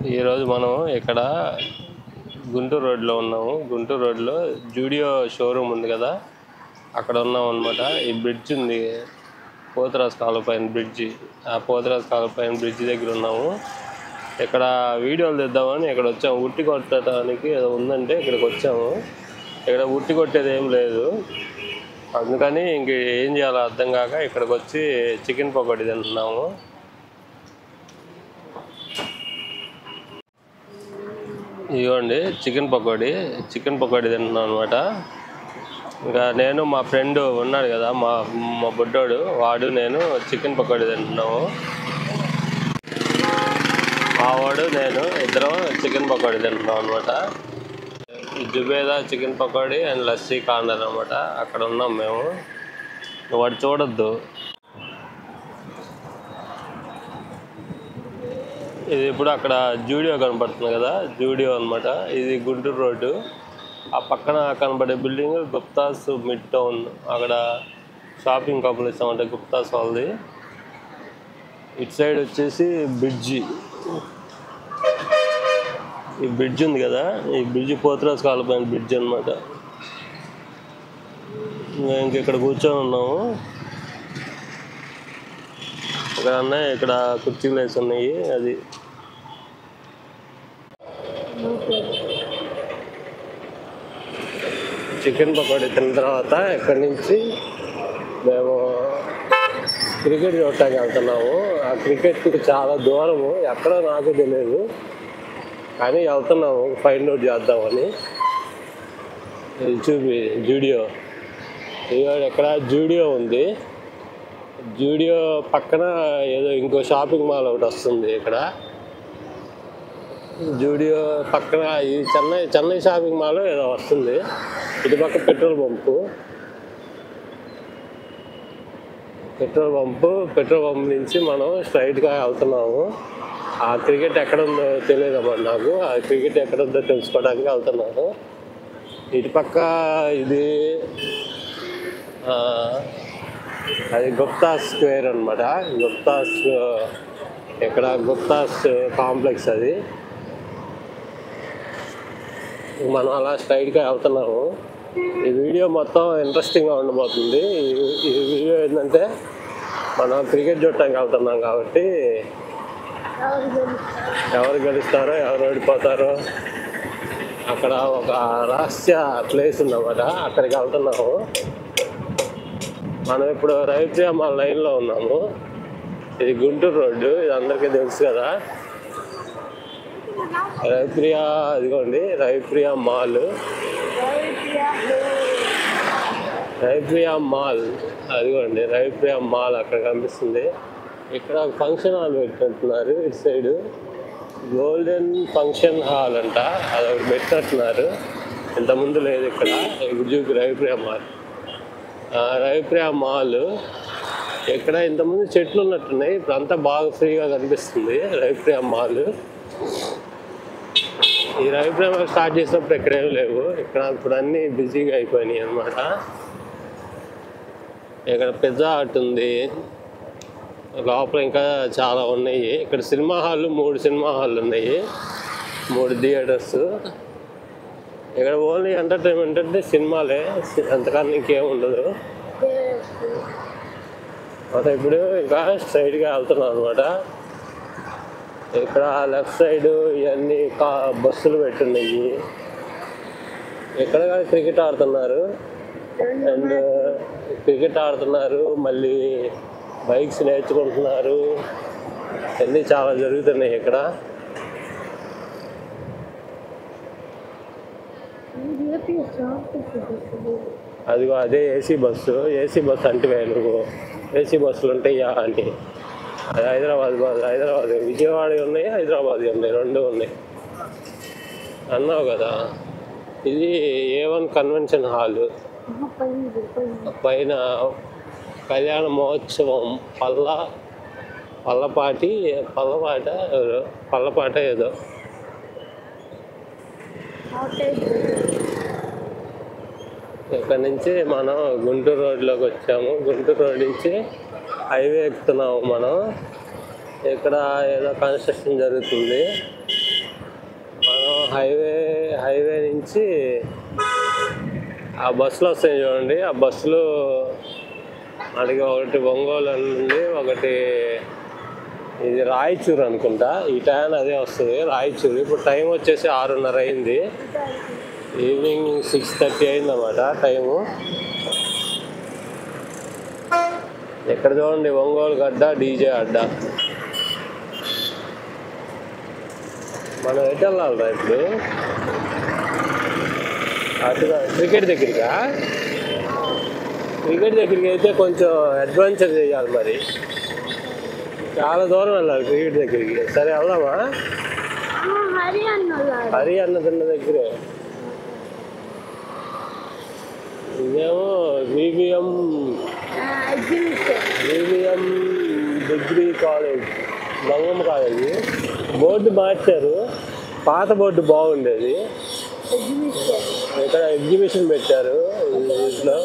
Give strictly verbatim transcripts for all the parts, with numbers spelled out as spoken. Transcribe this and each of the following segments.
ఈరోజు మనం ఇక్కడ గుంటూరు రోడ్లో ఉన్నాము. గుంటూరు రోడ్లో జూడియో షోరూమ్ ఉంది కదా, అక్కడ ఉన్నాం అనమాట. ఈ బ్రిడ్జ్ ఉంది, పోతురాజు కాలువ పైన బ్రిడ్జి. ఆ పోతురాజు కాలువ పైన బ్రిడ్జి దగ్గర ఉన్నాము. ఇక్కడ వీడియోలు తెద్దామని ఇక్కడ వచ్చాము. ఉట్టి కొట్టడానికి ఏదో ఉందంటే ఇక్కడికి వచ్చాము. ఇక్కడ ఉట్టి కొట్టేది ఏం లేదు, అందుకని ఇంక ఏం చేయాలో అర్థం కాక ఇక్కడికి వచ్చి చికెన్ పకోడీ తింటున్నాము. ఇదిగోండి చికెన్ పకోడీ చికెన్ పకోడీ తింటున్నాం అనమాట. ఇంకా నేను మా ఫ్రెండ్ ఉన్నాడు కదా, మా మా బుడ్డోడు, వాడు నేను చికెన్ పకోడీ తింటున్నాము. మా వాడు నేను ఇద్దరం చికెన్ పకోడీ తింటున్నాం అనమాట. Zubeda chicken pakodi and lassi corner అనమాట. అక్కడ ఉన్నాం మేము. వాడు చూడొద్దు. ఇది ఇప్పుడు అక్కడ జూడియో కనపడుతుంది కదా, జూడియో అనమాట. ఇది గుంటూరు రోడ్డు. ఆ పక్కన కనబడే బిల్డింగ్ గుప్తాస్ మిడ్ టౌన్. అక్కడ షాపింగ్ కాంప్లెక్స్ అనమాట, గుప్తాస్ వాళ్ళది. ఇటు సైడ్ వచ్చేసి బ్రిడ్జి. ఈ బ్రిడ్జ్ ఉంది కదా, ఈ బ్రిడ్జి పోతురాజు కాలువ పైన బ్రిడ్జ్ అనమాట. ఇంక ఇక్కడ కూర్చొని ఉన్నాము. ఇక్కడ ఉన్నాయి, ఇక్కడ కుర్చీలు వేసి ఉన్నాయి. అది చికెన్ పకోడీ తిన్న తర్వాత ఇక్కడి నుంచి మేము క్రికెట్ చూడటానికి వెళ్తున్నాము. ఆ క్రికెట్కి చాలా దూరము, ఎక్కడో నాకు తెలియదు, కానీ వెళ్తున్నాము ఫైండ్ అవుట్ చేద్దామని. ఇది చూపి జూడియో. ఇక్కడ జూడియో ఉంది. జూడియో పక్కన ఏదో ఇంకో షాపింగ్ మాల్ ఒకటి వస్తుంది. ఇక్కడ జూడియో పక్కన ఈ చెన్నై చెన్నై షాపింగ్ మాల్ ఏదో వస్తుంది. ఇటు పక్క petrol pump petrol pump petrol pump నుంచి మనం స్ట్రైట్గా వెళ్తున్నాము. ఆ క్రికెట్ ఎక్కడ ఉందో తెలియదు అన్నమాట నాకు. ఆ క్రికెట్ ఎక్కడ ఉందో తెలుసుకోవడానికి వెళ్తున్నాను. ఇటు పక్క ఇది అది గుప్తాస్ స్క్వేర్ అనమాట. గుప్తాస్ ఇక్కడ గుప్తాస్ కాంప్లెక్స్ అది. మనం అలా స్ట్రైట్గా వెళ్తున్నాము. ఈ వీడియో మొత్తం ఇంట్రెస్టింగ్గా ఉండబోతుంది. ఈ వీడియో ఏంటంటే మనం క్రికెట్ చూడటానికి వెళ్తున్నాం కాబట్టి ఎవరు గెలుస్తారో ఎవరు ఓడిపోతారో అక్కడ ఒక రహస్య ప్లేస్ ఉందన్నమాట. అక్కడికి వెళ్తున్నాము. మనం ఇప్పుడు రవిప్రియ మాల్ లైన్లో ఉన్నాము. ఇది గుంటూరు రోడ్డు, ఇది అందరికీ తెలుసు కదా. రవిప్రియ, అదిగోండి రవిప్రియ మాల్. రవిప్రియ మాల్ అదిగోండి రవిప్రియ మాల్ అక్కడ కనిపిస్తుంది. ఇక్కడ ఫంక్షన్ హాల్ పెట్టినట్టున్నారు. ఇటు సైడు గోల్డెన్ ఫంక్షన్ హాల్ అంట, అదొకటి పెట్టినట్టున్నారు. ఇంతకుముందు లేదు ఇక్కడ. ఇప్పుడు చూపి రవిప్రియ మాల్. రవిప్రియ మాల్ ఇక్కడ ఇంతకుముందు చెట్లు ఉన్నట్టున్నాయి, ఇప్పుడు అంతా బాగా ఫ్రీగా కనిపిస్తుంది రవిప్రియ మాల్. ఈ రవిప్రియ మాల్ స్టార్ట్ చేసినప్పుడు ఇక్కడ ఏమి లేవు. ఇక్కడ ఇప్పుడు అన్నీ బిజీగా అయిపోయినాయి అనమాట. ఇక్కడ పిజ్జా హట్ ఉంది, లోపల ఇంకా చాలా ఉన్నాయి. ఇక్కడ సినిమా హాల్, మూడు సినిమా హాల్ ఉన్నాయి, మూడు థియేటర్స్. ఇక్కడ ఓన్లీ ఎంటర్టైన్మెంట్ అంటే సినిమాలే, అంతకన్నా ఇంకేం ఉండదు. అదే ఇప్పుడు ఇంకా స్ట్రైట్గా వెళ్తున్నాం అనమాట. ఇక్కడ లెఫ్ట్ సైడ్ ఇవన్నీ కా బస్సులు పెట్టున్నాయి. ఇక్కడ క్రికెట్ ఆడుతున్నారు అండ్ క్రికెట్ ఆడుతున్నారు మళ్ళీ బైక్స్ నేర్చుకుంటున్నారు. అన్నీ చాలా జరుగుతున్నాయి ఇక్కడ. అదిగో అదే ఏసీ బస్సు. ఏసీ బస్సు అంటే నువ్వు ఏసీ బస్సులు ఉంటాయా అంటే అది హైదరాబాద్ హైదరాబాద్ విజయవాడ ఉన్నాయి, హైదరాబాద్ ఉన్నాయి, రెండు ఉన్నాయి అన్నావు కదా. ఇది ఏ వన్ కన్వెన్షన్ హాల్. పైన కళ్యాణ మహోత్సవం పల్ల పల్లపాటి పల్లపాట పల్లపాట ఏదో. ఇక్కడ నుంచి మనం గుంటూరు రోడ్లోకి వచ్చాము. గుంటూరు రోడ్ నుంచి హైవే ఎక్కుతున్నాము మనం. ఇక్కడ ఏదో కన్స్ట్రక్షన్ జరుగుతుంది. హైవే హైవే నుంచి ఆ బస్సులు వస్తాయి చూడండి. ఆ బస్సులు మనకి ఒకటి ఒంగోలు ఉంది, ఒకటి ఇది రాయచూరు అనుకుంటా. ఈ టైం అదే వస్తుంది రాయచూరు. ఇప్పుడు టైం వచ్చేసి ఆరున్నర అయింది, ఈవినింగ్ సిక్స్ థర్టీ అయిందన్నమాట టైము. ఎక్కడ చూడండి ఒంగోలు గడ్డ, డీజే అడ్డ. మనం ఎటు వెళ్ళాలిరా ఇప్పుడు? అటుగా క్రికెట్ దగ్గరికా? క్రికెట్ దగ్గరికి అయితే కొంచెం అడ్వెంచర్ చేయాలి, మరి చాలా దూరం వెళ్ళాలి క్రికెట్ దగ్గరికి. సరే వెళ్దామా? హరి అన్నదన్న దగ్గరే. ఇదేమో VVM VVM degree college, Mangamma college. Board మార్చారు, పాత బోర్డు బాగుండేది. ఇక్కడ ఎగ్జిబిషన్ పెట్టారు ఇంట్లో.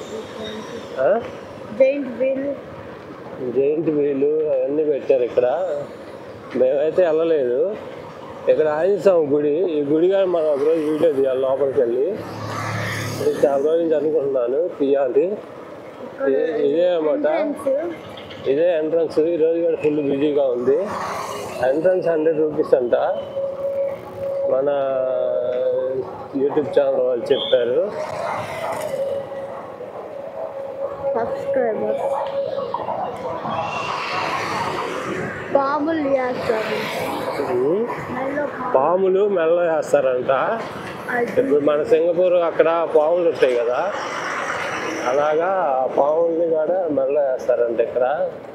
జైంట్ వీలు అవన్నీ పెట్టారు ఇక్కడ. మేమైతే వెళ్ళలేదు. ఇక్కడ ఆంజనేయ స్వామి గుడి. ఈ గుడి కానీ మనం ఒకరోజు వీడియో తీయాలి లోపలికి వెళ్ళి. చాలా రోజు నుంచి అనుకుంటున్నాను తీయాలి. ఇదే అన్నమాట, ఇదే ఎంట్రన్స్. ఈరోజు కూడా ఫుల్ బిజీగా ఉంది. ఎంట్రన్స్ హండ్రెడ్ రూపీస్ అంట, మన యూట్యూబ్ ఛానల్ వాళ్ళు చెప్పారు. పాములు మెల్ల వేస్తారంట. ఇప్పుడు మన సింగపూర్ అక్కడ పాములు ఉంటాయి కదా, అలాగా పాముల్ని కూడా మెల్ల వేస్తారంట ఇక్కడ.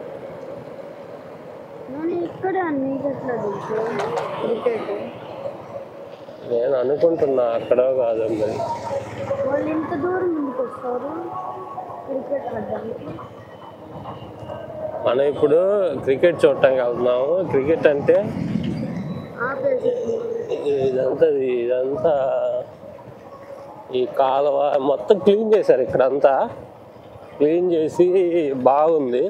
నేను అనుకుంటున్నా అక్కడ కాదు మరి. మనం ఇప్పుడు క్రికెట్ చూడటానికి వెళ్తున్నాము. క్రికెట్ అంటే ఇదంతా ఇదంతా ఈ కాలువ మొత్తం క్లీన్ చేశారు. ఇక్కడంతా క్లీన్ చేసి బాగుంది.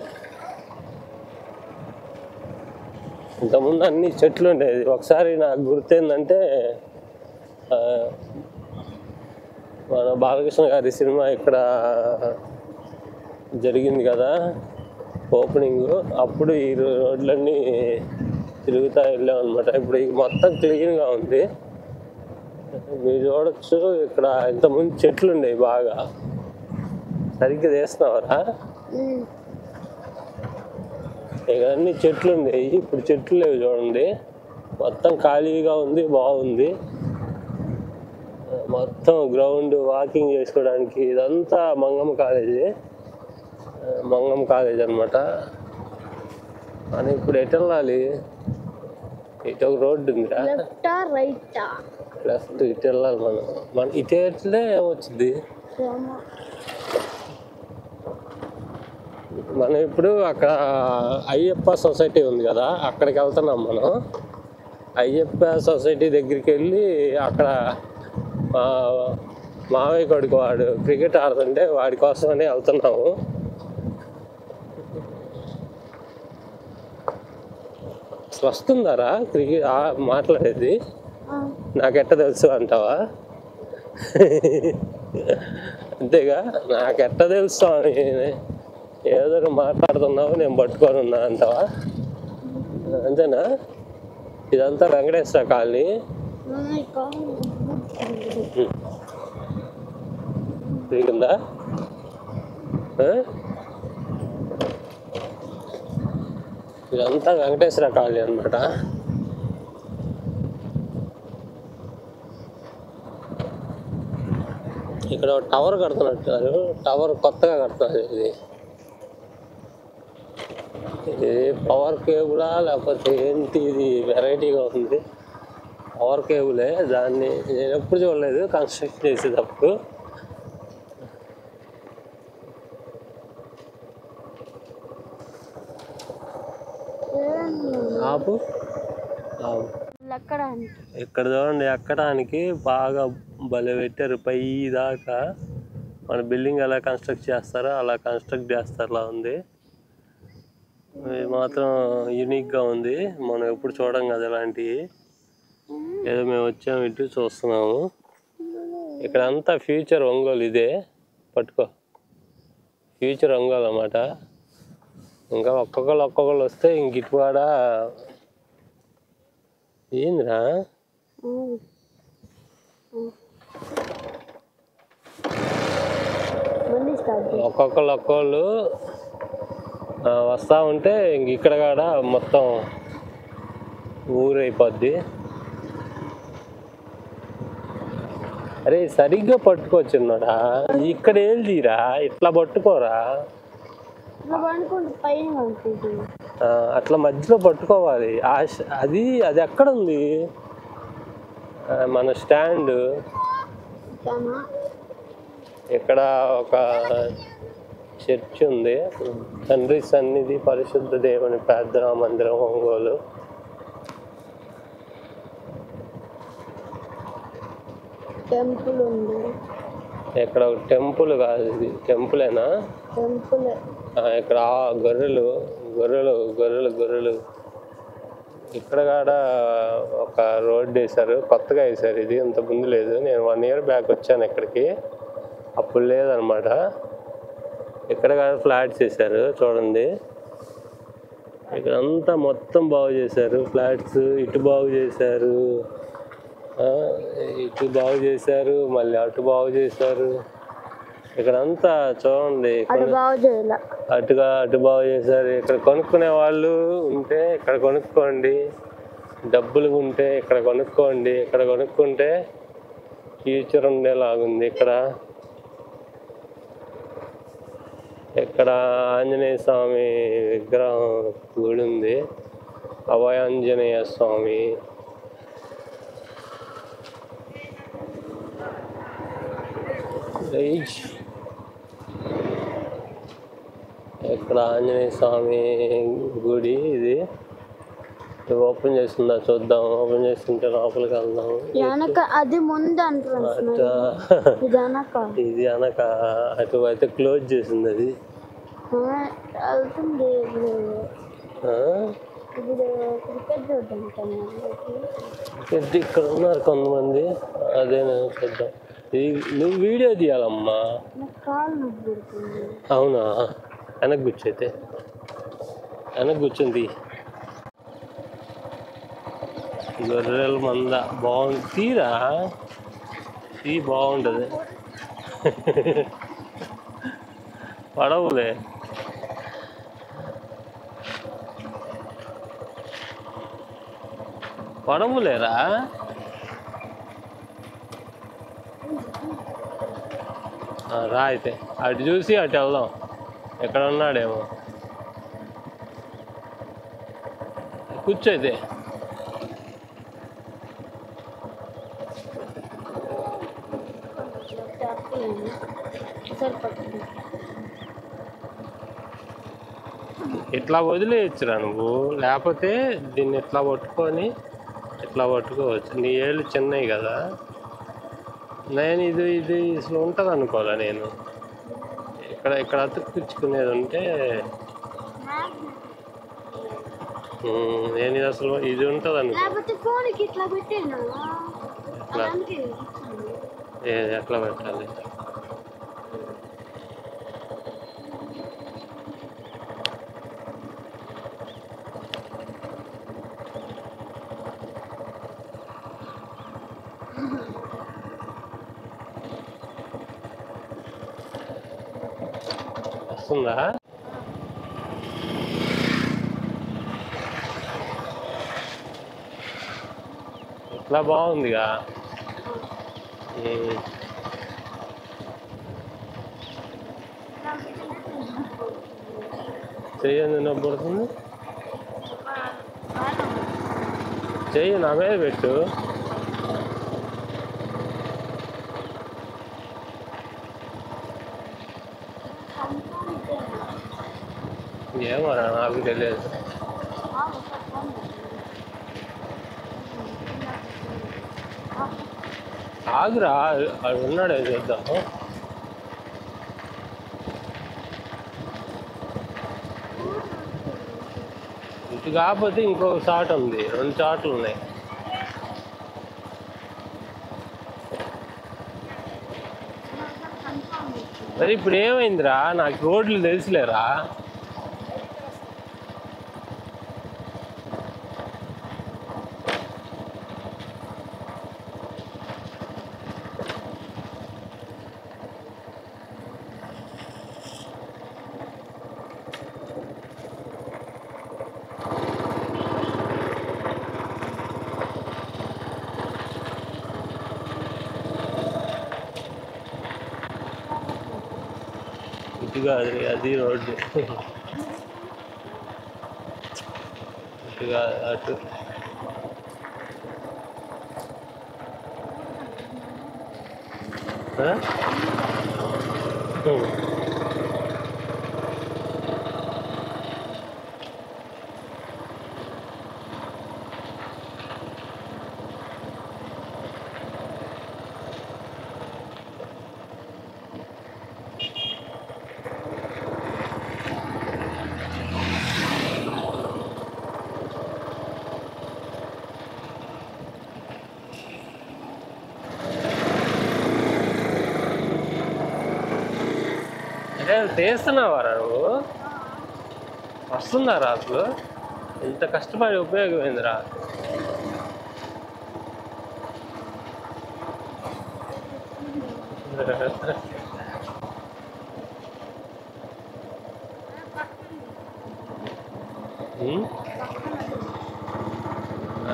ఇంతకుముందు అన్ని చెట్లు ఉండేది. ఒకసారి నాకు గుర్తేందంటే మన బాలకృష్ణ గారి సినిమా ఇక్కడ జరిగింది కదా ఓపెనింగ్, అప్పుడు ఈ రోడ్లన్నీ తిరుగుతా వెళ్ళాం అనమాట. ఇప్పుడు మొత్తం క్లీన్గా ఉంది. మీరు చూడొచ్చు ఇక్కడ ఇంతకుముందు చెట్లు ఉండేవి బాగా. సరిగ్గా తీస్తున్నావరా? ఇక్కడ అన్ని చెట్లు ఉండేవి, ఇప్పుడు చెట్లు లేవు చూడండి. మొత్తం ఖాళీగా ఉంది, బాగుంది. మొత్తం గ్రౌండ్ వాకింగ్ చేసుకోవడానికి. ఇదంతా మంగమ్మ కాలేజీ, మంగమ్మ కాలేజ్ అనమాట. మనం ఇప్పుడు ఎటు వెళ్ళాలి? ఇటు ఒక రోడ్డు ఉందిరా, లెఫ్ట్ ఇటు వెళ్ళాలి మనం. మన ఇటు ఎట్లే ఏమొచ్చింది? మనం ఇప్పుడు అక్కడ అయ్యప్ప సొసైటీ ఉంది కదా, అక్కడికి వెళ్తున్నాం మనం. అయ్యప్ప సొసైటీ దగ్గరికి వెళ్ళి అక్కడ మావయ్య కొడుకు వాడు క్రికెట్ ఆడుతుంటే వాడి కోసమని వెళ్తున్నాము. వస్తుందారా క్రికెట్ మాట్లాడేది? నాకెట్ట తెలుసు అంటావా? అంతేగా, నాకెట్ట తెలుసు అని ఏదో మాట్లాడుతున్నావు, నేను పట్టుకొని ఉన్నా అంటావా? అంతేనా? ఇదంతా వెంకటేశ్వర కాలనీ. దిగుందా? ఇదంతా వెంకటేశ్వర కాలనీ అనమాట. ఇక్కడ టవర్ కడుతున్నట్టు, టవర్ కొత్తగా కడుతున్నారు. ఇది ఇది పవర్ కేబులా లేకపోతే ఏంటి? ఇది వెరైటీగా ఉంది. పవర్ కేబులే, దాన్ని నేను ఎప్పుడు చూడలేదు కన్స్ట్రక్షన్ చేసేటప్పుడు. ఆపు ఇక్కడ చూడండి, ఎక్కడానికి బాగా భలే పెట్టారు. పై దాకా మన బిల్డింగ్ ఎలా కన్స్ట్రక్ట్ చేస్తారో అలా కన్స్ట్రక్ట్ చేస్తారులా ఉంది. ఇది మాత్రం యూనిక్గా ఉంది, మనం ఎప్పుడు చూడం కదా ఇలాంటివి. ఏదో మేము వచ్చాము ఇటు చూస్తున్నాము. ఇక్కడ అంతా ఫ్యూచర్ ఒంగోలు ఇదే. పట్టుకో, ఫ్యూచర్ ఒంగోలు అన్నమాట. ఇంకా ఒక్కొక్కరు ఒక్కొక్కరు వస్తే ఇంక ఇటు కూడా ఏందిరా ఒక్కొక్కరు ఒక్కోళ్ళు వస్తూ ఉంటే ఇంక ఇక్కడ కూడా మొత్తం ఊరైపోద్ది. అరే సరిగ్గా పట్టుకొచ్చున్నాడా, ఇక్కడ ఏందిరా ఇట్లా పట్టుకోరా, అట్లా మధ్యలో పట్టుకోవాలి. అది అది ఎక్కడ ఉంది మన స్టాండ్? ఇక్కడ ఒక చర్చ్ ఉంది, తండ్రి సన్నిధి పరిశుద్ధ దేవుని ప్రార్థనా మందిరం ఒంగోలు. టెంపుల్ ఉంది ఇక్కడ. ఒక టెంపుల్ కాదు ఇది, టెంపులేనా? టెంపుల్. ఇక్కడ గొర్రెలు గొర్రెలు గొర్రెలు గొర్రెలు ఇక్కడ కూడా ఒక రోడ్ వేశారు, కొత్తగా వేశారు. ఇది ఇంత ముందు లేదు. నేను వన్ ఇయర్ బ్యాక్ వచ్చాను ఇక్కడికి, అప్పుడు లేదనమాట. ఇక్కడ కూడా ఫ్లాట్స్ వేశారు చూడండి. ఇక్కడ అంతా మొత్తం బాగు చేశారు, ఫ్లాట్స్ ఇటు బాగు చేశారు, ఇటు బాగు చేశారు, మళ్ళీ అటు బాగు చేశారు. ఇక్కడ అంతా చూడండి, అటుగా అటు బాగు చేశారు. ఇక్కడ కొనుక్కునే వాళ్ళు ఉంటే ఇక్కడ కొనుక్కోండి, డబ్బులు ఉంటే ఇక్కడ కొనుక్కోండి. ఇక్కడ కొనుక్కుంటే ఫ్యూచర్ ఉండేలాగుంది. ఇక్కడ ఇక్కడ ఆంజనేయ స్వామి విగ్రహం గుడి ఉంది, అభయాంజనేయ స్వామి. ఇక్కడ ఆంజనేయ స్వామి గుడి ఇది. ఓపెన్ చేస్తుందా చూద్దాం. ఓపెన్ చేస్తుంటే లోపలికి వెళ్దాం. అది ముందు ఇది అనక అటు అయితే క్లోజ్ చేసింది. అది ఇక్కడ ఉన్నారు కొంతమంది, అదే చూద్దాం. నువ్వు వీడియో తీయాలమ్మా. అవునా? వెనక్కి కూర్చోయితే వెనక్కి కూర్చుంది. గొర్రెల మంద బాగుంది, తీరా తీ బాగుంటుంది. పడవులే. పడవులేరా? రా అయితే అటు చూసి అటు వెళ్దాం. ఎక్కడ ఉన్నాడేమో. కూర్చోయితే ఇట్లా వదిలేయచ్చురా నువ్వు, లేకపోతే దీన్ని ఇట్లా పట్టుకొని ఇట్లా పట్టుకోవచ్చు. నీ ఏళ్ళు చిన్నవి కదా. నేను ఇది ఇది అసలు ఉంటుంది అనుకోలే. నేను ఇక్కడ ఇక్కడ అతుక్కించుకునేది ఉంటే నేను ఇది అసలు ఇది ఉంటుంది అనుకో. ఎట్లా పెట్టాలి? వస్తుందా? ఇట్లా బాగుందిగా. చెయ్యండి, నొప్పి పడుతుంది. చెయ్యి నా మీద పెట్టు. ఏమో నాకు తెలియదు. ఆగురా, అది ఉన్నాడే చూద్దాం. ఇటు కాకపోతే ఇంకొక చాట్ ఉంది, రెండు చాట్లు ఉన్నాయి. మరి ఇప్పుడు ఏమైందిరా? నాకు రోడ్లు తెలుసులేరా. ఇటు కాదు, అది రోడ్డు. ఇటు కాదు, అటు. ఆ? ఉం. అదే తీస్తున్నావారా నువ్వు? వస్తుందారా అసలు? ఇంత కష్టపడి ఉపయోగమైందిరా. ఉం? ఆ,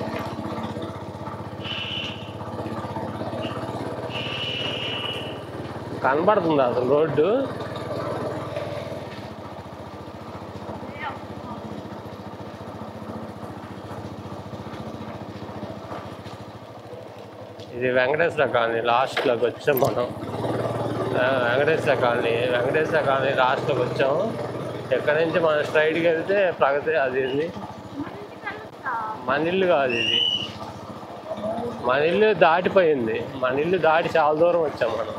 కనబడుతుందా అసలు రోడ్డు? ఇది వెంకటేశ్వర కాలనీ లాస్ట్లోకి వచ్చాం మనం. ఆ, వెంకటేశ్వర కాలనీ వెంకటేశ్వర కాలనీ లాస్ట్లోకి వచ్చాము. ఎక్కడి నుంచి మనం స్ట్రైట్కి వెళ్తే ప్రగతి. అది ఇది మన ఇల్లు కాదు, ఇది మన ఇల్లు దాటిపోయింది. మన ఇల్లు దాటి చాలా దూరం వచ్చాం మనం.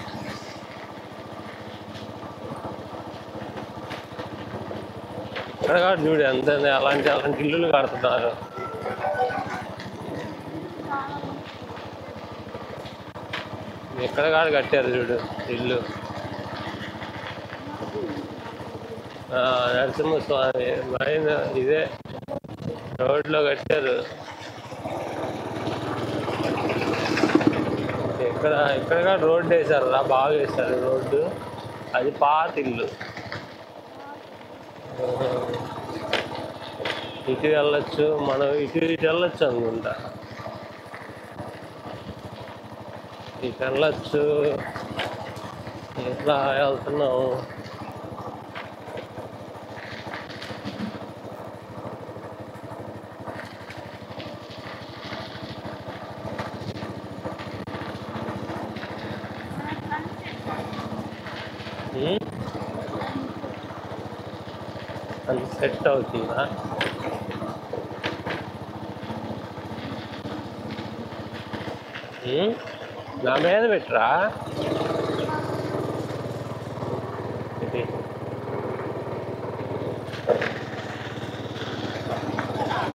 ఇక్కడ కాదు చూడు, ఎంత అలాంటి అలాంటి ఇల్లులు కడుతున్నారు. ఎక్కడ కాదు కట్టారు చూడు ఇల్లు. ఆ, నరసింహస్వామి మైన్ ఇదే రోడ్లో కట్టారు. ఇక్కడ ఇక్కడ కాదు రోడ్డు వేశారు రా, బాగా వేశారు రోడ్డు. అది పాత ఇల్లు. ఇటు వెళ్ళొచ్చు మనం, ఇటు ఇటు వెళ్ళొచ్చు అనుకుంటా. ఇటు వెళ్ళొచ్చు. ఎట్లా వెళ్తున్నాము? ఉం? అది సెట్ అవుతుందా? ఉం? నా మీద పెట్టరా.